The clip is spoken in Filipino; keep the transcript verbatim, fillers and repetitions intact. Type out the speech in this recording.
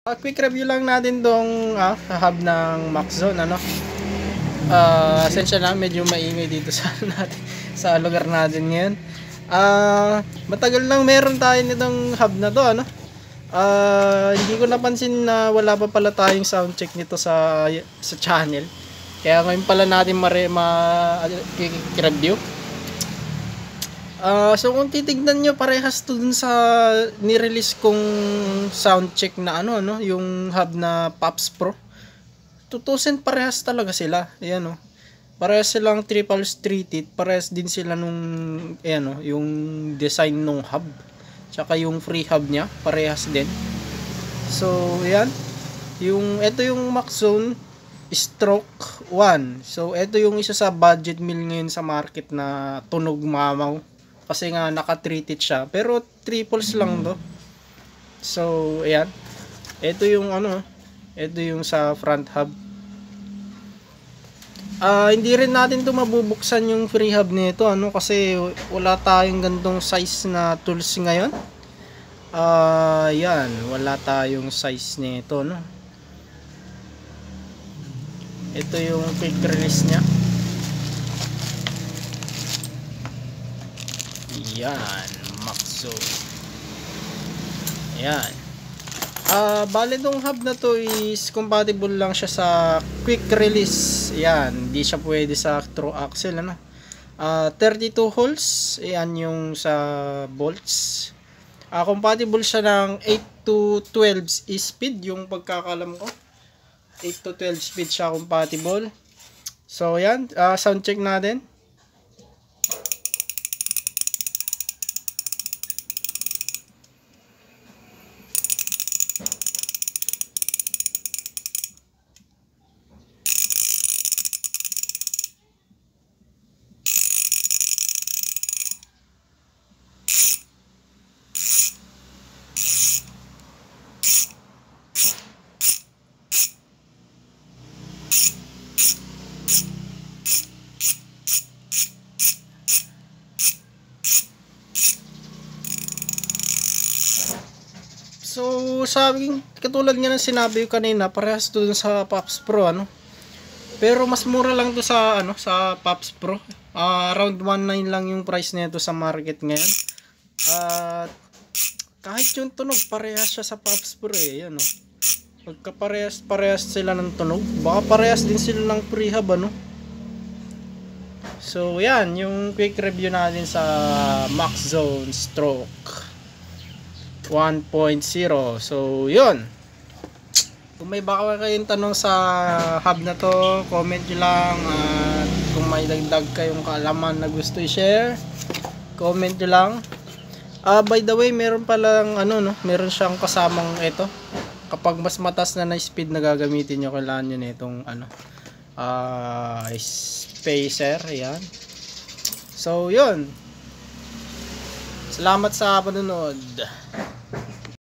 Uh, quick review lang natin tong ah, hub ng Maxzone, ano. Uh, asensya na, medyo maingay dito sa natin, sa lugar natin ngayon. Ah, uh, matagal lang meron tayo nitong hub na to, ano. Ah, uh, hindi ko napansin na wala pa pala tayong sound check nito sa sa channel. Kaya ngayon pala natin mare ma review. Uh, so kung titignan nyo, parehas to dun sa ni-release kong sound check na ano, ano, yung hub na Pops Pro. Tutusin parehas talaga sila. Ayan, oh. Parehas silang triple street it. Parehas din sila nung, ayan, oh, yung design nung hub. Tsaka yung free hub niya, parehas din. So, ayan. Yung, ito yung Maxzone Stroke one. So, ito yung isa sa budget meal ngayon sa market na tunog mamaw. Kasi nga naka-treated siya. Pero triples lang to. So, ayan. Ito yung ano. Ito yung sa front hub. Uh, hindi rin natin to mabubuksan yung free hub nito. Ano, kasi wala tayong gantong size na tools ngayon. Uh, ayan. Wala tayong size nito. No? Ito yung quick release nya. Yan, Maxzone. Yan. Ah, uh, bale tong hub na to is compatible lang siya sa quick release. Yan, hindi siya pwede sa through axle, ano. Ah, uh, thirty-two holes, yan yung sa bolts. Ah, uh, compatible siya ng eight to twelve speed yung pagkakalam ko. eight to twelve speed siya compatible. So yan, uh, sound check natin. So, sabi, katulad nga ng sinabi ko kanina, parehas doon sa Pops Pro, ano. Pero mas mura lang to sa ano, sa Pops Pro. Uh, around one nine lang yung price nito sa market ngayon. At uh, kahit yung tunog, parehas siya sa Pops Pro eh, ano. Pagka parehas, parehas sila ng tunog, baka parehas din sila ng prehab, ano. So, yan, yung quick review natin sa Maxzone Stroke one point oh. So, yun. Kung may baka kayong tanong sa hub na to, comment nyo lang. At kung may dagdag kayong kaalaman na gusto i-share, comment nyo lang. Uh, by the way, meron palang ano, no? Meron siyang kasamang ito. Kapag mas matas na na speed na gagamitin nyo, kailangan nyo na itong ano, uh, spacer. Yan. So, yun. Salamat sa panonood.